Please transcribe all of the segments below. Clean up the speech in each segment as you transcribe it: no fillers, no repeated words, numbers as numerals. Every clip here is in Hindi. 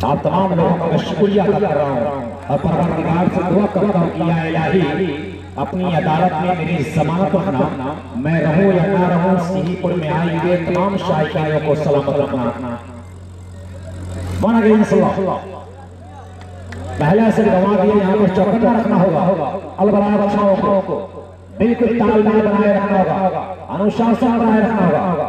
आप तमाम लोगों का मैं शुक्रिया अदा कर रहा हूँ और परवरदिगार से दुआ करता हूँ कि या इलाही अपनी अदालत में मेरी जमानत रखना, मैं रहूं या ना रहूं, सीहीपुर में आए हुए तमाम शायकीनों को सलामत रखना। पहले से गवा दिए, यहाँ पर चौकन्ना रखना होगा, अलबला बच्चों को बिल्कुल तालमेल बनाए रखना होगा, अनुशासन बनाए रखना होगा।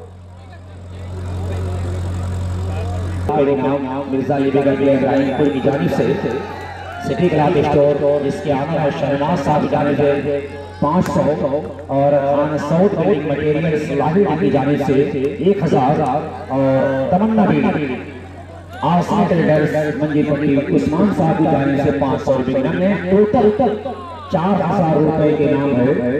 मेरे नाम मिर्जा इब्राहिमपुर की जानिब से सिटी क्लॉथ स्टोर, जिसके आना है शहनाज साहब की जानिब से 500 और खान सऊद बिल्डिंग मटेरियल लाहौर की जानिब से 1000 और तमन्ना बीड़ी आसमा ट्रेडर्स मंजिल पट्टी उस्मान साहब की जानिब से 500 रुपये में टोटल 4000 रुपए के नाम है।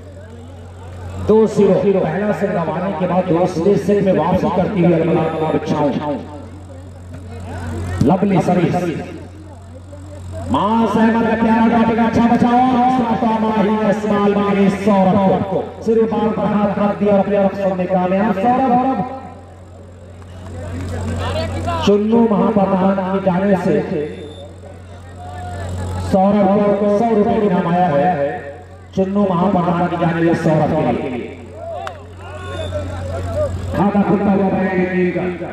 2 0 पहला से गंवाने के बाद दूसरे सेट में वापसी करती हुई अलमला बच्चाओं लवली सर्विस मां सहमत का प्यारा टॉपिक अच्छा बचाओ। इस्माइल मांगे सौरभ को सिर्फ बाल पर हाथ रख दिया और अपने रफ्स में कामयाब सौरभ। चुन्नू महाप्रधान की जाने से सौरभ को 100 रुपए इनाम आया है। चुन्नू महाप्रधान की जाने से सौरभ के लिए खाता खुलता हुआ रहेगा।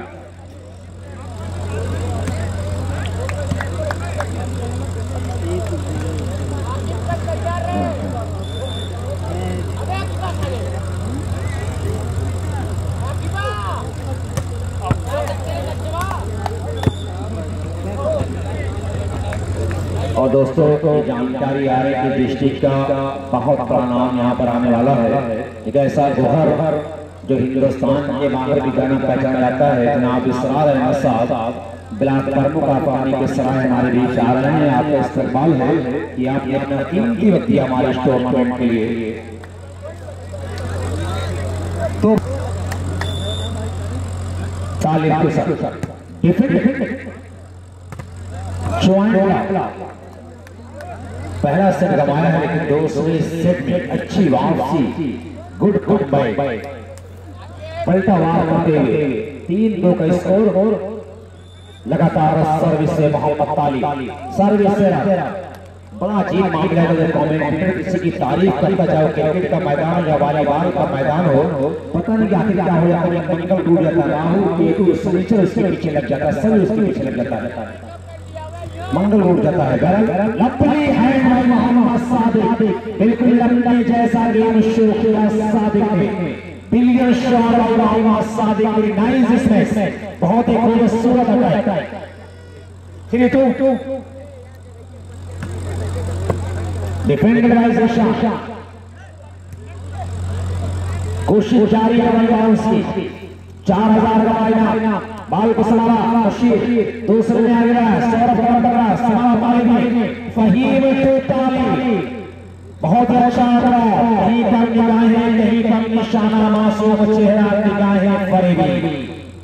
और दोस्तों को जानकारी आ रही है कि डिस्ट्रिक्ट का बहुत बड़ा नाम यहाँ पर आने वाला है। एक ऐसा जोहर जो हिंदुस्तान के बाहर भी जाना पहचाना जाता है। जनाब इसरार अहमद साहब ब्लॉक प्रमुख पानी के सराय हमारे बीच आ रहे हैं। आपका इस्तेमाल है कि आपने अपना कीमती वक्त दिया हमारे टूर्नामेंट के लिए। तो तालिब के साथ पहला सेट गंवाया है, लेकिन दूसरे सेट में अच्छी वापसी, गुड बाय पलटा वार करते हुए 3-2 का स्कोर। और लगातार सर्विस से मोहम्मद ताली सर्विस से बड़ा अजीब मामला है। कमेंटेटर किसी की तारीफ करता चाहे क्रिकेट का मैदान या वॉलीबॉल का मैदान हो, पता नहीं आखिर क्या हो जाता है। मंगल टूट जाता है, राहु सनीचर उसके पीछे लग जाता है, सनी उसके पीछे लग जाता है, मंगल उठ जाता है। लपली है मोहम्मद सादिक, बिल्कुल लपली जैसा गेम शुरू किया सादिक ने। बिलियन शॉट मोहम्मद सादिक की नाइस स्मैश, बहुत ही खूबसूरत अटैक। 3-2 डिफेंडेड बाय ज़िशा, कोशिश जारी है उसकी। 4000 का इनाम बाल को सलामा बशीर दूसरे में आ गया। सौरभ फहीम टोटाली बहुत अच्छा कहीं कम निगाहें, कहीं कम निशाना, मासूम चेहरा, निगाहें फरेबी।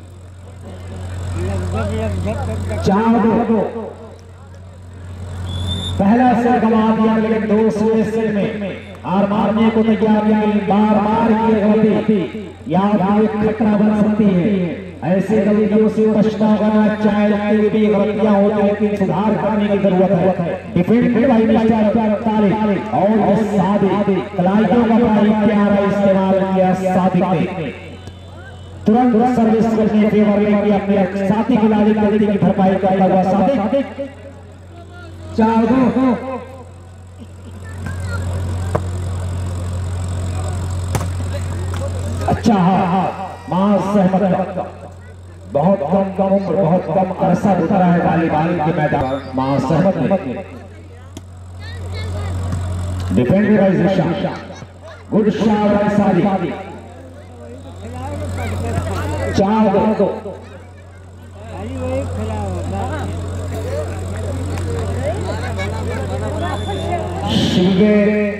4-2 पहला से गंवा दिया, लेकिन दूसरे से में हार मारने को तैयार, बार की गलती याद खतरा बन सकती है। ऐसे गलतियों से बचना होगा, चाहे भी गलतियां होती हैं, लेकिन सुधार करने की जरूरत है। डिफेंडेड बाय मिस्टर तालिब और सादिक, कलाइयों का बड़ा प्यारा इस्तेमाल किया सादिक ने। तुरंत सर्विस करने के फेवर में किया, अपने साथी खिलाड़ी गलती की भरपाई करता हुआ सादिक। 4-2 अच्छा मां सहमत बहुत कम उम्र, बहुत कम अरसा गुजरा है वॉलीबॉल के मैदान। मां सहमत ने defended by Zisha, good shot by Sadiq. 4-2 शिगे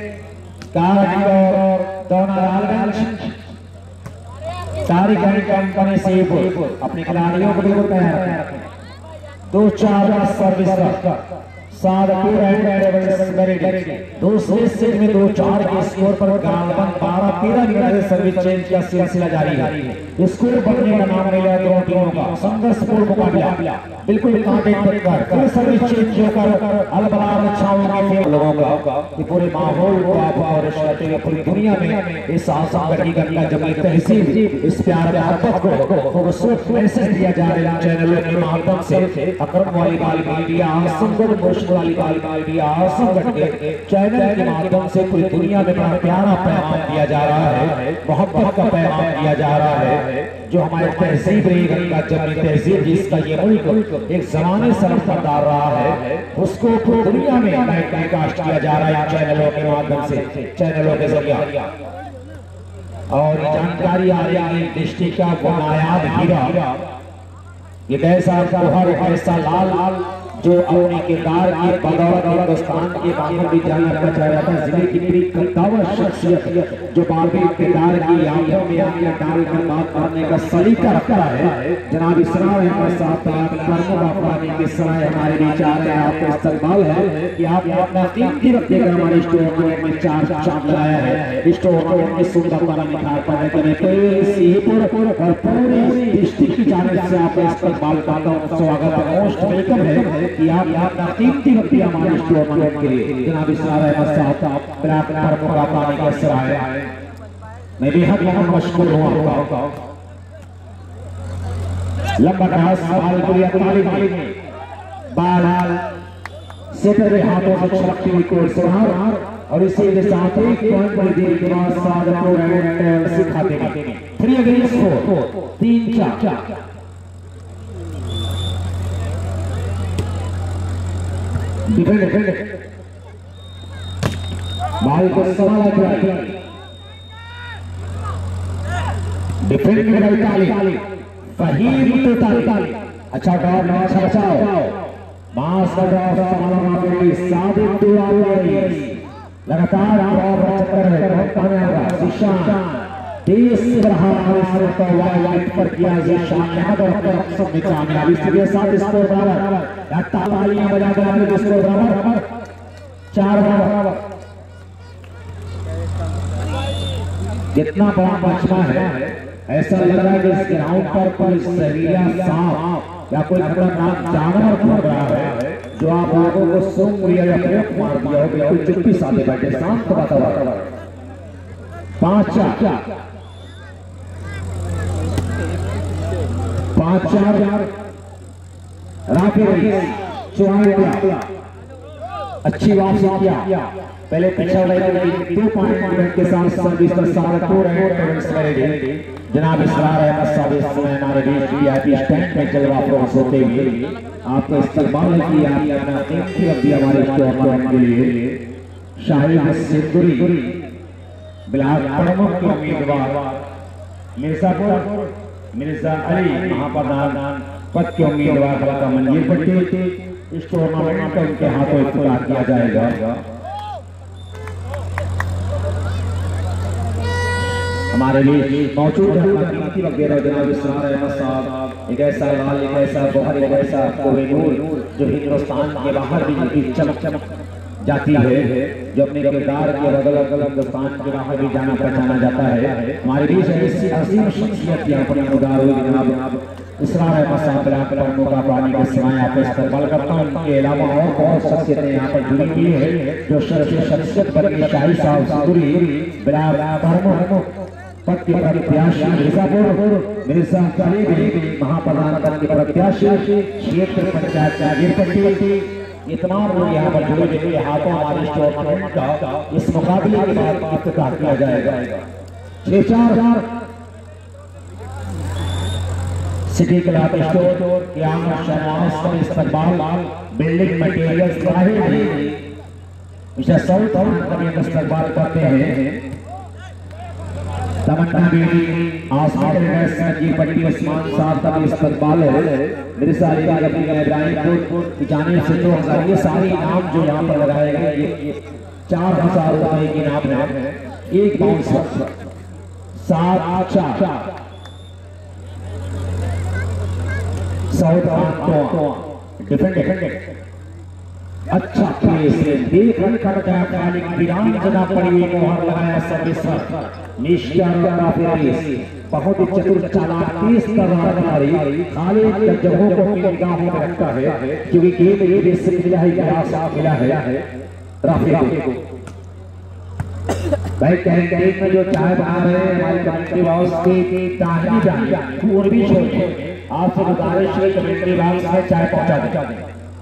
तारिक कंपनी से अपने खिलाड़ियों को बिल्कुल तैयार रखें। 2-4 का सर्विस दूसरे सेट में 2-4 के स्कोर पर गालबन 12-13 मिनट से सर्विस चेंज का सिलसिला जारी है। स्कोर बनने का नाम मिला दोनों टीमों का संघर्षपूर्ण मुकाबला बिल्कुल कांटे पर सर्विस चेंज होकर अलबलार छाओगे लोगों का कि पूरे माहौल को आप और पूरी दुनिया में इस आसान हकीकत का जब तहसील इस प्यार मोहब्बत को खूबसूरत मैसेज दिया जा रहा है चैनलों के माध्यम से। अकरम वाली बाल मीडिया आसमगढ़ मुर्शिद वाली बाल मीडिया आसमगढ़ के चैनल के माध्यम से पूरी दुनिया में बड़ा प्यारा पैगाम दिया जा रहा है, मोहब्बत का पैगाम दिया जा रहा है। जो हमारे तहजीब का जब तहजीब जिसका ये मुल्क एक जमाने से डाल रहा है उसको पूरी दुनिया में ब्रॉडकास्ट किया जा रहा है चैनलों के माध्यम से, चैनलों के जरिए। और ये जानकारी आ रही है डिस्ट्रिक्ट का वो नायाब हीरा ये कैसा हर ऐसा लाल जो अपने किरदार की बदौलत हिंदुस्तान के बाहर भी जाना चाह रहा था। जिले की बड़ी कद्दावर शख्सियत जो बाबी किरदार की आंखों में आंखें डालकर बात करने का सलीका रखता है। जनाब इसरार अहमद साहब के सराय हमारे बीच आ रहे हैं। आपका इस्तकबाल है कि आप अपना कीमती रखिएगा। हमारे स्टोर में 4 चांद लाया है। स्टोर की सुंदरता निखार पाने के लिए और पूरी डिस्ट्रिक्ट की जानिब से आपका इस्तकबाल करता हूं। स्वागत है, मोस्ट वेलकम है कि आप अपना कीमती वक्त हमारे स्टोर के लिए जनाब इसरार अहमद साहब बिलाकर मौका पाने के सराय मैं बेहद मशहूर हूँ आपका। लंबा ड्रास बाल सेटर के हाथों से छलकती हुई कोर्ट से और इसी के साथ एक पॉइंट पर देर के बाद सादपुर सिखाते हैं 3 अगेंस्ट 4 3-4 डिफेंड बाल को सवाल किया डिफेंड में ताली फहीम तो ताली अच्छा ड्रॉप अच्छा बचाओ मास का ड्रॉप समाना के साबित दुआ लगातार ड्रॉप चक्कर है कामयाब जिशान 30 रहा का वाइट पर किया जिशान यहां पर सब में कामयाबी से साथ स्कोर बराबर या तालियां बजाकर के स्कोर बराबर 4 बराबर। कितना बड़ा मजमा है, ऐसा लग रहा है कि इस ग्राउंड पर कोई जहरीला सांप या कोई खतरनाक जानवर घूम रहा है जो आप लोगों को सूंघ लिया या फेंक मार दिया हो। बिल्कुल चुप्पी साधे बैठे शांत वातावरण 5-4 अच्छी वापसी किया पहले पीछे 2 पॉइंट के साथ सर्विस का सादपुर जनाब इसरार अहमद साहब इस समय हमारे बीच वीआईपी स्टैंड में जलवा फ्रोस होते हुए आपको इस्तकबाल किया अपना कीमती रख दिया हमारे स्टोर के लिए। शाहिद सिंदूरी बिलाल प्रमुख के उम्मीदवार मिर्जापुर मिर्जा अली महाप्रधान पद के उम्मीदवार हल्का मंजीर पट्टी इस टूर्नामेंट का उनके हाथों इफ्तिताह किया जाएगा। हमारे लिए मौजूद है जनाब इसरार अहमद साहब। एक ऐसा लाल एक ऐसा बहुत एक ऐसा कोहिनूर जो हिंदुस्तान के बाहर भी चमक जाती है, जो अपने किरदार के अलग अलग हिंदुस्तान के बाहर भी जाना पहचाना जाता है। हमारे बीच ऐसी अजीम शख्सियत यहाँ पर मुदार हुई जनाब इसरार अहमद साहब बिलाकर मौका पाने के समय आप इस्तेमाल करता हूँ। इनके अलावा और बहुत शख्सियतें यहाँ पर जुड़ी हुई है जो शख्सियत बल्कि शाही साहब सिंदूरी बिलाकर पद के प्रत्याशी मिर्जापुर मिर्जा अली महाप्रधान पद के प्रत्याशी क्षेत्र पंचायत जागीरपट्टी ये तमाम लोग यहाँ पर जुड़े जिनके हाथों हमारे टूर्नामेंट का इस मुकाबले के बाद इफ्तिताह किया जाएगा। 6-4 सिटी क्लब स्टोर के आमद शहनाज का इस्तकबाल बिल्डिंग मटेरियल्स मिस्टर साउथ का इस्तकबाल करते हैं। तमन्ना बीवी आसमान की पट्टी उस्मान साहब का भी इस्तकबाल है। मिर्जा अली इब्राहिमपुर की जानिब से 2000 ये सारे इनाम जो यहाँ पर लगाए गए ये 4000 रुपए के इनाम है। एक बाउंस 7-4 डिफेंड अच्छा प्लेस देख रखा गया मालिक विराम जगह पड़ी हुई मोहर लगाया सर्विस मिस्टर राफेल बहुत ही चतुर चालाक तेज तर्रार खिलाड़ी खाली जगहों को अपनी निगाहों में रखता है क्योंकि गेम एक से मिला है गिलास मिला है राफेल को भाई कैंटीन में जो चाय बना रहे हैं हमारे कमेटी बॉस की ताहरी जान वो भी छोड़िए आपसे गुजारिश है कमेटी बॉस में चाय पहुंचा दें।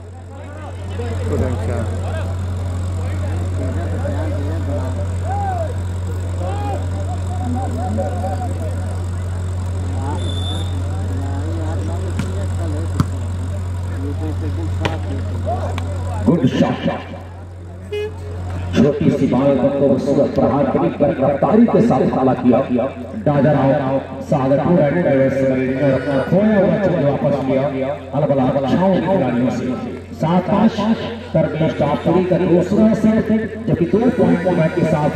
गुड शॉट छोटी सी बाल को प्रहार कर रफ्तारी के साथ ताला किया डाजर सागरपुर खोया हुआ चल वापस लिया अलग अलग छाओं के खिलाड़ियों से 7-5 तरबीज टापरी का दूसरा सेट जबकि 2 पॉइंट मैच के साथ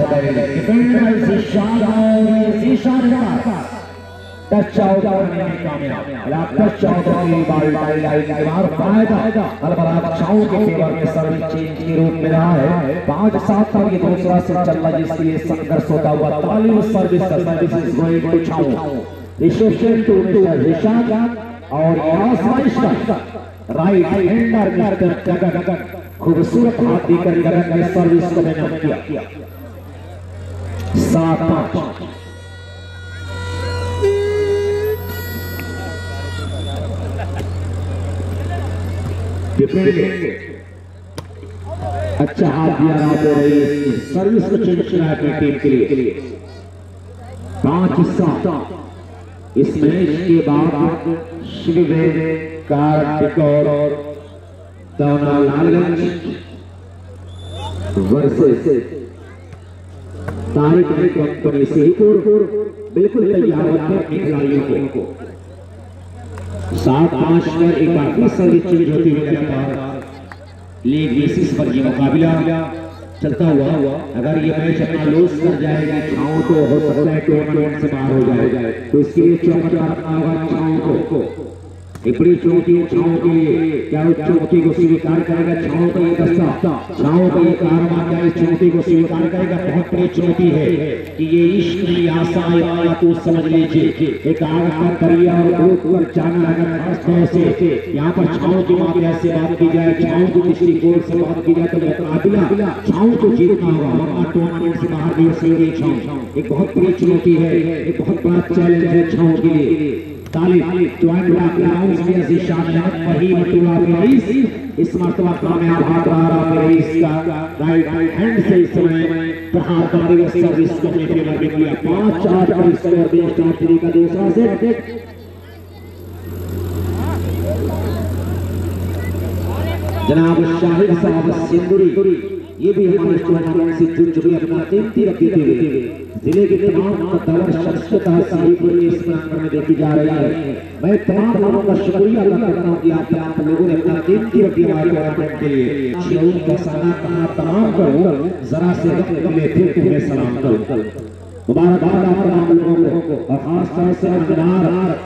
टच आउट करने में कामयाब टच आउट की बॉल लाइन के बाहर फायदा अलग छाओं के फेवर में सर्विस चेंज के रूप में रहा है 5-7 तक ये दूसरा से चल रहा है जिसलिए संघर्ष होता हुआ ताली सर्विस का सर्विस इज गोइंग टू छाओ रिसेप्शन टू मिस्टर रिशाद और राइट हैंडर मिस्टर गगन खूबसूरत हाथ देकर गगन ने सर्विस को मैच किया 7-5 अच्छा हाथ दिया रात हो रही सर्विस को चेंज किया अपनी टीम के लिए 5 इस मैच के बाद शिववेद कार्तिक और तौना लालगंज वर्सेस तारिक कंपनी से बिल्कुल तैयार होकर अपने खिलाड़ियों को 7-5 पर एक बार सर्विस चेंज होती हुई लीग बेसिस पर ये मुकाबला चलता हुआ अगर ये मैच अपना लूज कर जाएगा छाओं तो हो सकता है टूर्नामेंट से बाहर हो जाए तो इसके लिए चौकट करना होगा छाओं को एक बड़ी चुनौती है छाओं के लिए क्या उस चुनौती को स्वीकार करेगा छाओं का ये दस्ता छाओं का ये कारवां क्या इस चुनौती को स्वीकार करेगा बहुत बड़ी चुनौती है कि ये इश्क नहीं आशा है तो समझ लीजिए एक आग का दरिया और ग्रुप पर जाना अगर खास तौर से यहाँ पर छाओं की मात्रा से बात की जाए छाओं की दृष्टिकोण से बात की जाए तो मुकाबला छाओं को जीतना होगा वरना टूर्नामेंट से बाहर नहीं हो सकती छाओं एक बहुत बड़ी चुनौती है एक बहुत बड़ा चैलेंज है छाओं के लिए इस मरतबा कामयाब हाथ रहा का राइट हैंड से इस समय प्रहार करते हुए सर्विस को अपने फेवर में किया 5-8 पर स्कोर बेस्ट आखिरी का दूसरा सेट जनाब शाहिद साहब सिंदूरी ये भी हमारे टूर्नामेंट से जुड़ चुके अपना कीमती रखते हुए जिले के तमाम दवर शख्सियत साहिबपुर के इस प्रांगण में देखी जा रही है मैं तमाम लोगों का शुक्रिया अदा करता हूँ कि आप लोगों ने अपना कीमती रखी हमारे टूर्नामेंट के लिए शेरों का साना कहा तमाम करूँ जरा से वक्त मिले फिर तुम्हें सलाम करूँ मुबारकबाद आप तमाम लोगों को और खास तौर से अंजनार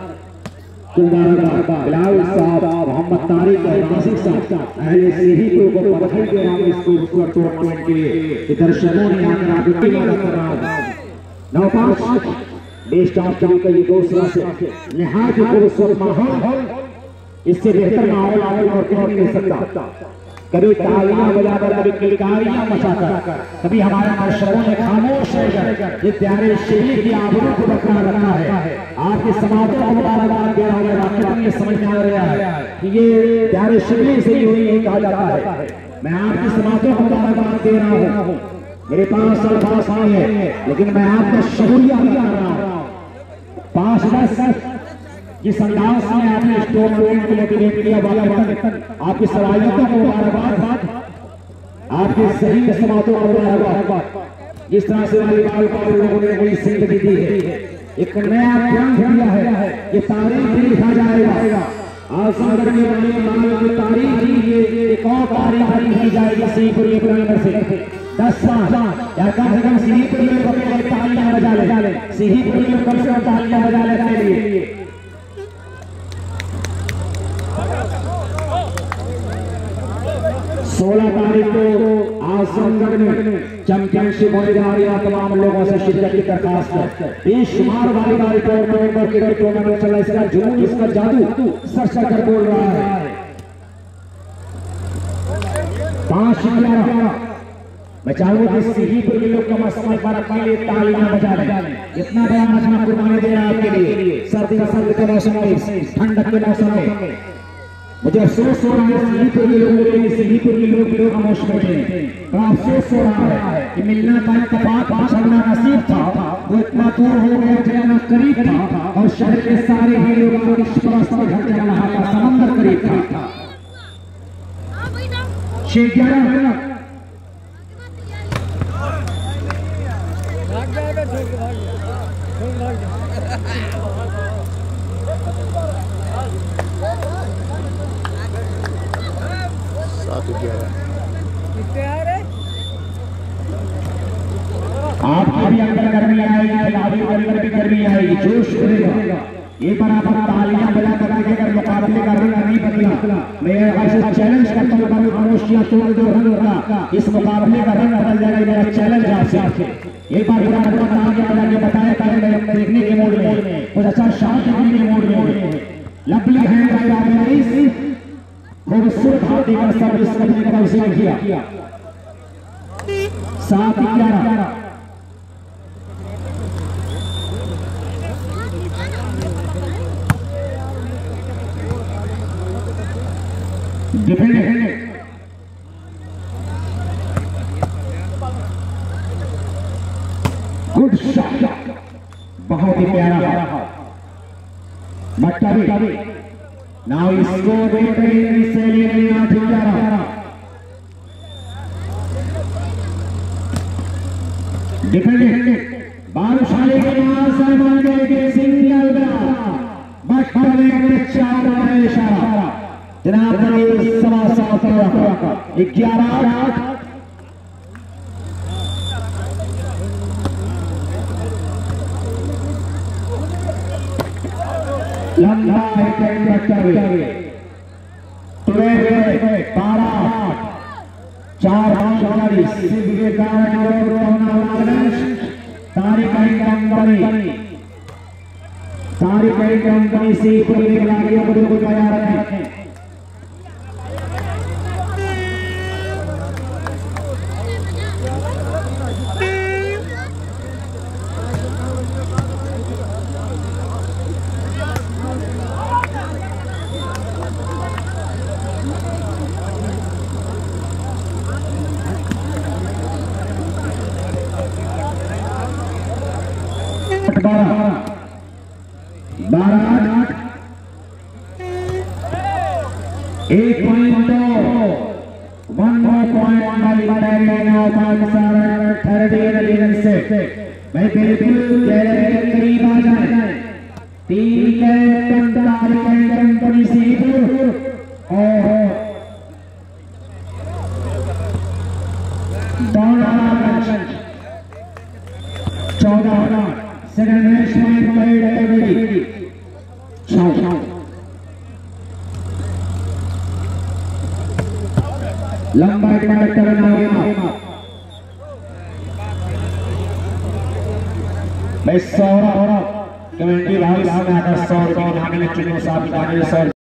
बिलाल साहब मोहम्मद तारिक नासिर साहब अहले सिही को बधाई दे रहा हूं इसको टूर्नामेंट के लिए दर्शकों ने आकर आपकी मदद कर रहा हूं 9-5 बेस्ट ऑफ का ये दूसरा से निहायत खूबसूरत माहौल इससे बेहतर माहौल और कौन मिल सकता कभी तालियां बजाकर कभी किलकारियां मचाकर कभी हमारे दर्शकों ने खामोश रहकर ये प्यारे शिवली की आबरू को बरकरार रखा है आपके समाजों को मुबारकबाद दे रहा हूं वाकई ये समझ में आ रहा है कि ये प्यारे शिवली से ही कहा जाता है मैं आपके समाजों को मुबारकबाद दे रहा हूं मेरे पास अल्फाज नहीं है लेकिन मैं आपका शुक्रिया अदा कर रहा हूं 5-10 जिस अंदाज में आपने इस टूर्नामेंट को मोटिवेट किया वाकई आपकी सलाहियतों को मुबारकबाद आपके सही समातों को मुबारकबाद जिस तरह से वॉलीबॉल को लोगों ने बड़ी जिंदगी दी है एक नया प्लान दिया है ये तारीख भी लिखा जाएगा आज सागर के बारे में तारीख ही एक और तारीख लिखी जाएगी सीपुर प्रांगण से 10 साल या कम से कम सीपुर में तालियां बजा ले सीपुर में कम से कम तालियां बजा ले अपने लिए 16 तारीख को आजमगढ़ में चैंपियनशिप होने जा रही है। तमाम लोगों से शिरकत की दरखास्त है। बेशुमार वॉलीबॉल टूर्नामेंट और क्रिकेट टूर्नामेंट चल रहा है। इसका जुनून, इसका जादू सर सर कर बोल रहा है। 5-11 मैं चाहूंगा कि सीहीपुर के लोग कम से कम पर अपने लिए तालियां बजा लें। इतना बड़ा मजमा कुर्बानी दे रहा है आपके लिए। सर्दी के मौसम में, ठंडक के मौसम में मुझे अफसोस हो रहा है सीहीपुर के लोगों के लिए। सीहीपुर के लोग खामोश बैठे हैं। बड़ा अफसोस हो रहा है कि मिलना का इत्तेफाक पहुंचना नसीब था, वो इतना दूर हो गया जाना करीब था। और शहर के सारे ही लोगों को घर जाना था, समंदर करीब था। 6-11 आपके भी अंदर गर्मी आएगी, खिलाड़ी के अंदर भी गर्मी आएगी, जोश बढ़ेगा। एक बार आप तालियां बजा करके अगर मुकाबले का रंग नहीं बदला, मैं ऐसे चैलेंज करता हूँ खामोशियां तोड़ दो होगा, इस मुकाबले का रंग बदल जाएगा। मेरा चैलेंज आपसे एक बार पूरा तालियां बजा के बताया था मैं देखने के मूड में, कुछ अच्छा शांत होने के मूड में। लवली है खूबसूरत हाथी का सर्विस करने का उसे किया। 7-11 डिफेंड गुड शॉट, बहुत ही प्यारा मट्टा भी। नाउ इसको देख रहे हैं सेलिंग 8-11 डिफेंड बालशाली के सामान के सिंगल मट्टा में चार इशारा जनाब 11-8 लंबा तुरंत 12-8 4 तारीख कंपनी से पूरी खिलाड़ियों को बिल्कुल तैयार रखें। बारह 1 point 1 more point भाई बिल्कुल गैलरी के करीब आ जाए। 3 कैप्टन तारीख कंपनी सीहीपुर और दौड़ागंज 14 सेकंड मैच में कैटेगरी लंबा करना भाई 100 कमेंट्री भाई 100 रुपये